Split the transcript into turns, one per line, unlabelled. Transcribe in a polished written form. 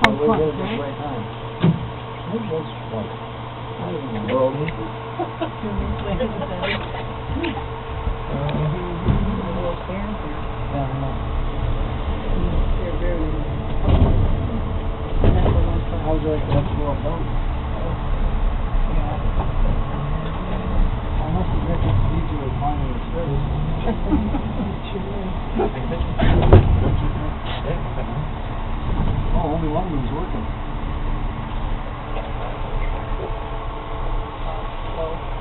Sounds fun, right?
Maybe that's like, I don't know.
Well,
I was like, that's well done. I must admit this DJ is mine in the service. Oh, only one of them's working.